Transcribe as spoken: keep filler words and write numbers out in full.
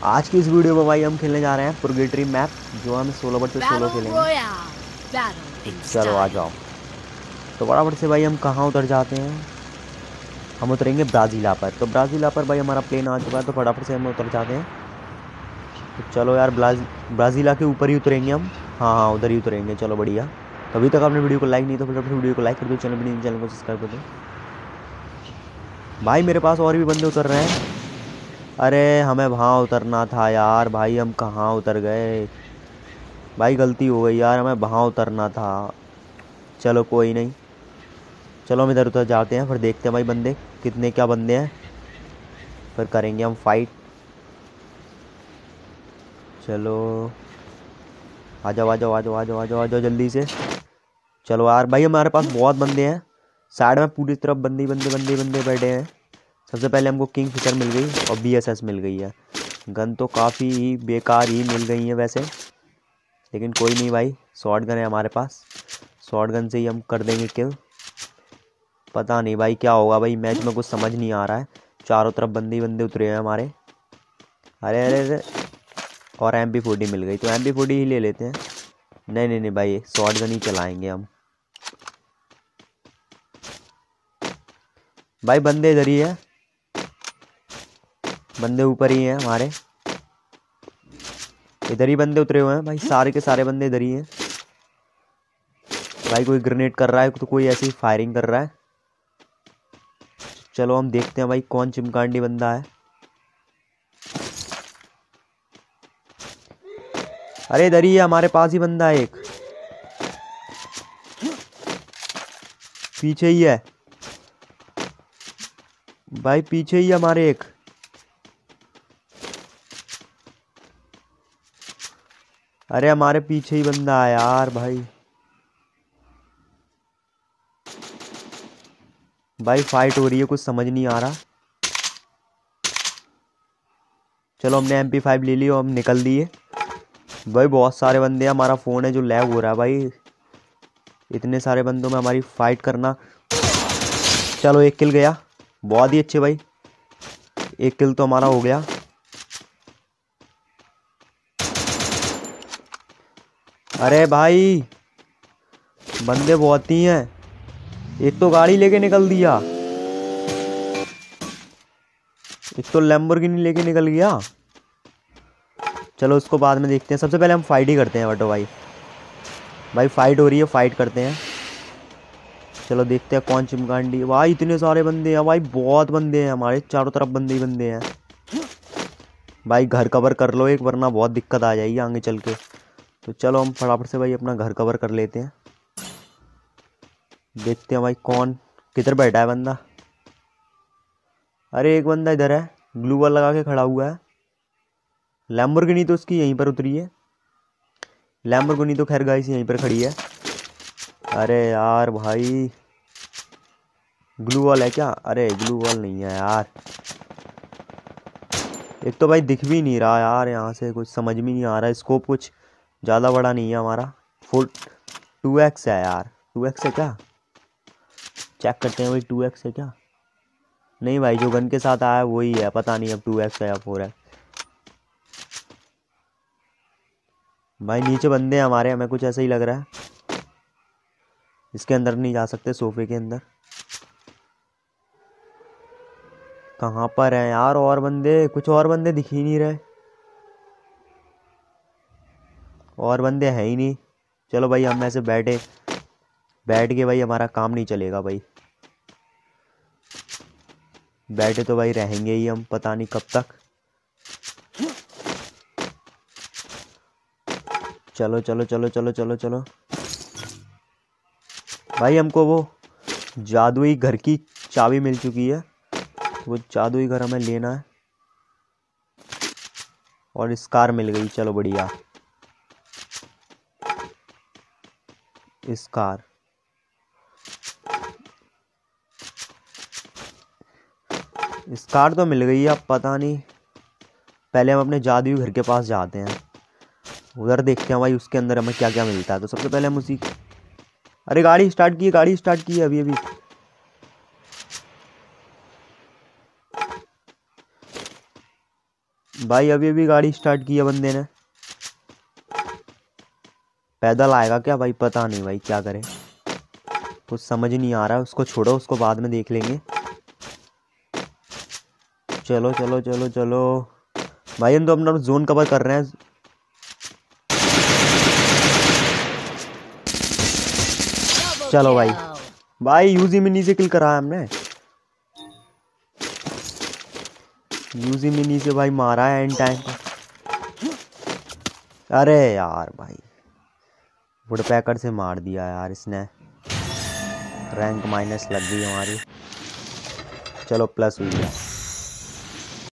आज की इस वीडियो में भाई हम खेलने जा रहे हैं पुरगेटरी मैप, जो हम सोलो बट से सोलो Battle खेलेंगे। Royale. Battle तो in चलो आ style. जाओ। तो बराबर से भाई हम कहाँ उतर जाते हैं। हम उतरेंगे ब्राजीला पर। तो ब्राजीला पर भाई हमारा प्लेन आ चुका है, तो फटाफट से हम उतर जाते हैं। तो चलो यार, ब्राज ब्राजीला के ऊपर ही उतरेंगे हम। हाँ हाँ, उधर ही उतरेंगे। चलो बढ़िया। तो अभी तक आपने वीडियो को लाइक नहीं तो फटाफट वीडियो को लाइक कर दो, चैनल भी नहीं चैनल को सब्सक्राइब कर दो। भाई मेरे पास और भी बंदे उतर रहे हैं। अरे हमें वहाँ उतरना था यार, भाई हम कहाँ उतर गए। भाई गलती हो गई यार, हमें वहाँ उतरना था। चलो कोई नहीं। चलो हम इधर उधर जाते हैं, फिर देखते हैं भाई बंदे कितने, क्या बंदे हैं, फिर करेंगे हम फाइट। चलो आ जाओ आ जाओ आ जाओ आ जाओ आ जाओ आ जाओ जल्दी से। चलो यार भाई, हमारे पास बहुत बंदे हैं। साइड में पूरी तरफ बंदे ही बंदे बंदे बंदे बैठे हैं। सबसे पहले हमको किंग फिशर मिल गई और बी एस एस मिल गई है। गन तो काफ़ी ही बेकार ही मिल गई है वैसे, लेकिन कोई नहीं भाई, शॉर्ट गन है हमारे पास। शॉर्ट गन से ही हम कर देंगे किल। पता नहीं भाई क्या होगा, भाई मैच में कुछ समझ नहीं आ रहा है। चारों तरफ बंदे ही बंदे उतरे हैं हमारे। अरे अरे अरे, और एम पी फोर्टी मिल गई, तो एम पी फोर्टी ही ले लेते हैं। नहीं नहीं नहीं भाई, शॉर्ट गन ही चलाएंगे हम। भाई बंदे इधर ही है, बंदे ऊपर ही हैं हमारे। इधर ही बंदे उतरे हुए हैं भाई, सारे के सारे बंदे इधर ही हैं। भाई कोई ग्रेनेड कर रहा है तो कोई ऐसी फायरिंग कर रहा है। चलो हम देखते हैं भाई कौन चिमकांडी बंदा है। अरे इधर ही है, हमारे पास ही बंदा है एक, पीछे ही है भाई, पीछे ही है हमारे एक। अरे हमारे पीछे ही बंदा है यार भाई। भाई फाइट हो रही है, कुछ समझ नहीं आ रहा। चलो हमने एम पी फाइव ले ली और हम निकल दिए। भाई बहुत सारे बंदे हैं, हमारा फ़ोन है जो लैग हो रहा है भाई, इतने सारे बंदों में हमारी फाइट करना। चलो एक किल गया, बहुत ही अच्छे भाई, एक किल तो हमारा हो गया। अरे भाई बंदे बहुत ही हैं, एक तो गाड़ी लेके निकल दिया, एक तो लैम्बोर्गिनी लेके निकल गया। चलो उसको बाद में देखते हैं, सबसे पहले हम फाइट ही करते हैं बटो भाई। भाई फाइट हो रही है, फाइट करते हैं। चलो देखते हैं कौन चिमकांडी। भाई इतने सारे बंदे हैं भाई, बहुत बंदे हैं हमारे चारों तरफ, बंदे ही बंदे हैं। भाई घर कवर कर लो एक, वरना बहुत दिक्कत आ जाएगी आगे चल के। तो चलो हम फटाफट से भाई अपना घर कवर कर लेते हैं। देखते हैं भाई कौन किधर बैठा है बंदा। अरे एक बंदा इधर है, ग्लू वॉल लगा के खड़ा हुआ है। लैम्बोर्गिनी तो उसकी यहीं पर उतरी है। लैम्बोर्गिनी तो खैर गाइस यहीं पर खड़ी है। अरे यार भाई, ग्लू वॉल है क्या? अरे ग्लू वॉल नहीं है यार। एक तो भाई दिख भी नहीं रहा यार, यहाँ से कुछ समझ में नहीं आ रहा। स्कोप कुछ ज़्यादा बड़ा नहीं है हमारा, फुल टू एक्स है यार। टू एक्स है क्या? चेक करते हैं भाई, टू एक्स है क्या? नहीं भाई, जो गन के साथ आया है वही है, पता नहीं अब टू एक्स है या फोर है। भाई नीचे बंदे हैं हमारे, हमें कुछ ऐसा ही लग रहा है। इसके अंदर नहीं जा सकते, सोफे के अंदर। कहाँ पर है यार और बंदे? कुछ और बंदे दिख ही नहीं रहे, और बंदे हैं ही नहीं। चलो भाई हम ऐसे बैठे बैठ के भाई हमारा काम नहीं चलेगा भाई। बैठे तो भाई रहेंगे ही हम, पता नहीं कब तक। चलो चलो चलो चलो चलो चलो। भाई हमको वो जादुई घर की चाबी मिल चुकी है, वो जादुई घर हमें लेना है। और स्कार मिल गई, चलो बढ़िया। स्कार स्कार तो मिल गई है, अब पता नहीं। पहले हम अपने जादुई घर के पास जाते हैं, उधर देखते हैं भाई उसके अंदर हमें क्या क्या मिलता है। तो सबसे पहले हम उसी, अरे गाड़ी स्टार्ट की है, गाड़ी स्टार्ट की है अभी अभी। भाई अभी अभी गाड़ी स्टार्ट की है बंदे ने। पैदल आएगा क्या भाई, पता नहीं भाई क्या करे, कुछ समझ नहीं आ रहा है। उसको छोड़ो, उसको बाद में देख लेंगे। चलो चलो चलो चलो भाई, हम तो अपना जोन कवर कर रहे हैं। चलो भाई, भाई यूजी मिनी से किल कराया हमने। यूजी मिनी से भाई मारा है एंड टाइम पर। अरे यार भाई, वुड पैकर से मार दिया यार इसने। रैंक माइनस लग गई हमारी। चलो प्लस हुई है।